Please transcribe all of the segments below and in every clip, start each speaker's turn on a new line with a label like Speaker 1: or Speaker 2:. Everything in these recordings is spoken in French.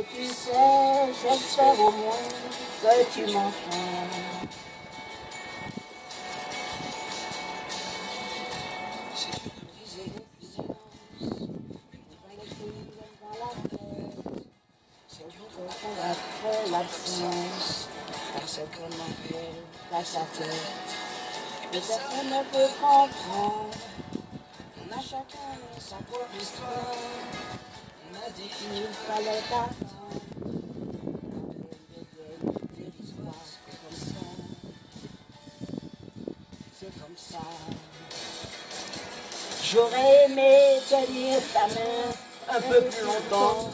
Speaker 1: tu sais, j'espère au moins que tu m'entends. Après l'absence, parce qu'on en fait à sa tête, personne ne peut comprendre. On a chacun sa propre histoire. On a dit qu'il fallait attendre. C'est comme ça. J'aurais aimé tenir ta main un peu plus longtemps.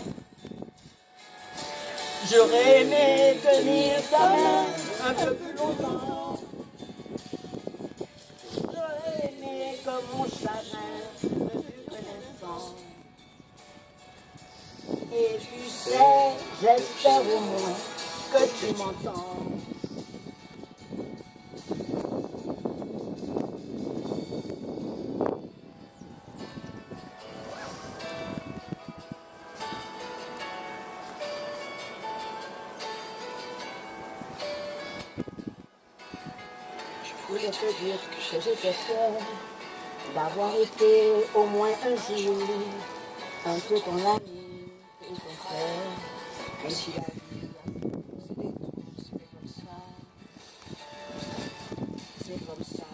Speaker 1: J'aurais aimé tenir ta main un peu plus longtemps. J'aurais aimé que mon chagrin ne fût que naissant. Et tu sais, j'espère au moins que tu m'entends. Je voulais te dire que j'étais fière d'avoir été au moins un jour un peu ton ami et ton frère. Même si la vie c'est comme ça, c'est comme ça.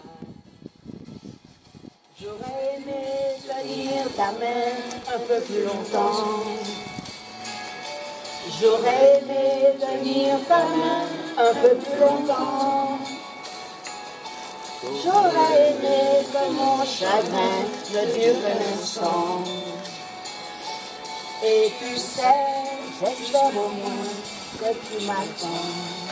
Speaker 1: J'aurais aimé tenir ta main un peu plus longtemps. J'aurais aimé tenir ta main un peu plus longtemps. J'aurais aimé que mon chagrin ne dure qu'un instant. Et tu sais, j'espère au moins que tu m'attends.